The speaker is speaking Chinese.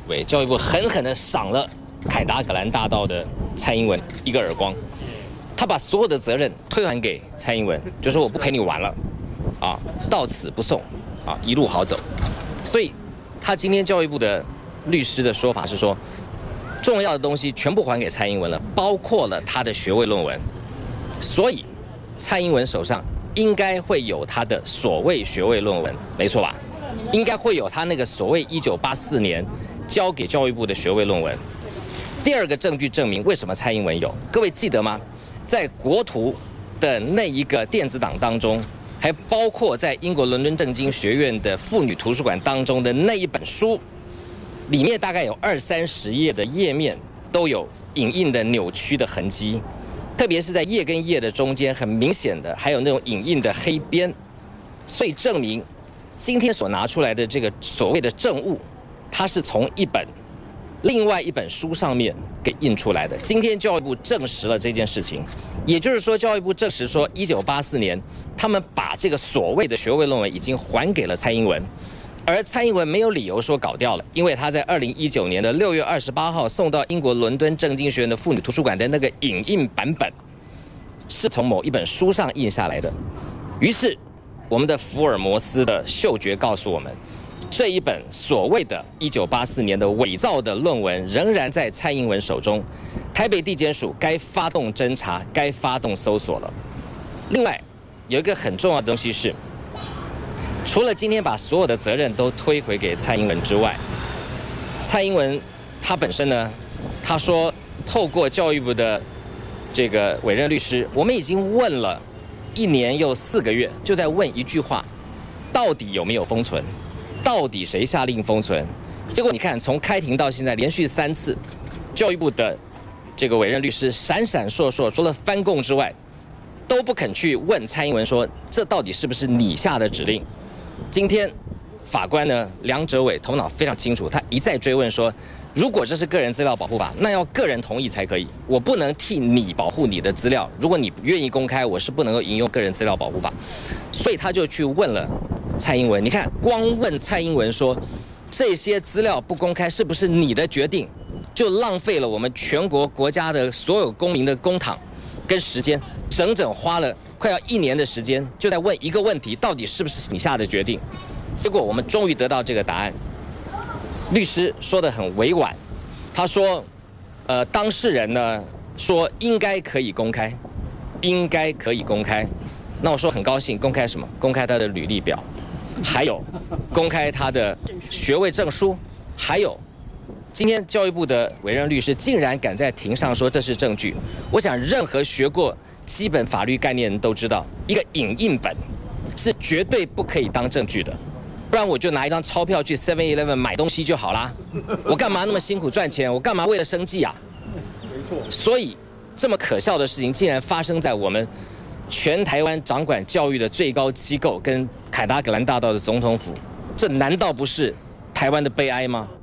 委，教育部狠狠地赏了凯达格兰大道的蔡英文一个耳光，他把所有的责任推还给蔡英文，就说我不陪你玩了，啊，到此不送，啊，一路好走。所以，他今天教育部的律师的说法是说，重要的东西全部还给蔡英文了，包括了他的学位论文，所以蔡英文手上应该会有他的所谓学位论文，没错吧？应该会有他那个所谓1984年交给教育部的学位论文。第二个证据证明为什么蔡英文有，各位记得吗？在国图的那一个电子档当中，还包括在英国伦敦政经学院的妇女图书馆当中的那一本书，里面大概有20-30页的页面都有影印的扭曲的痕迹，特别是在页跟页的中间，很明显的还有那种影印的黑边，所以证明今天所拿出来的这个所谓的证物，它是从另外一本书上面给印出来的。今天教育部证实了这件事情，也就是说，教育部证实说，1984年他们把这个所谓的学位论文已经还给了蔡英文，而蔡英文没有理由说搞掉了，因为他在2019年的6月28号送到英国伦敦政经学院的妇女图书馆的那个影印版本，是从某一本书上印下来的。于是，我们的福尔摩斯的嗅觉告诉我们，这一本所谓的1984年的伪造的论文仍然在蔡英文手中，台北地检署该发动侦查，该发动搜索了。另外，有一个很重要的东西是，除了今天把所有的责任都推回给蔡英文之外，蔡英文他本身呢，他说透过教育部的这个委任律师，我们已经问了1年又4个月，就在问一句话：到底有没有封存？到底谁下令封存？结果你看，从开庭到现在连续3次，教育部的这个委任律师闪闪烁烁，除了翻供之外，都不肯去问蔡英文说，这到底是不是你下的指令？今天法官呢，梁哲伟头脑非常清楚，他一再追问说，如果这是个人资料保护法，那要个人同意才可以，我不能替你保护你的资料，如果你不愿意公开，我是不能够引用个人资料保护法。所以他就去问了蔡英文，你看，光问蔡英文说这些资料不公开是不是你的决定，就浪费了我们全国国家的所有公民的公帑跟时间，整整花了快要1年的时间，就在问一个问题，到底是不是你下的决定？结果我们终于得到这个答案。律师说得很委婉，他说，当事人呢说应该可以公开，应该可以公开。那我说很高兴，公开什么？公开他的履历表，还有公开他的学位证书，还有今天教育部的委任律师竟然敢在庭上说这是证据。我想任何学过基本法律概念的人都知道，一个影印本是绝对不可以当证据的，不然我就拿一张钞票去 7-Eleven 买东西就好啦。我干嘛那么辛苦赚钱？我干嘛为了生计啊？没错。所以这么可笑的事情竟然发生在我们全台湾掌管教育的最高机构跟凯达格兰大道的总统府，这难道不是台湾的悲哀吗？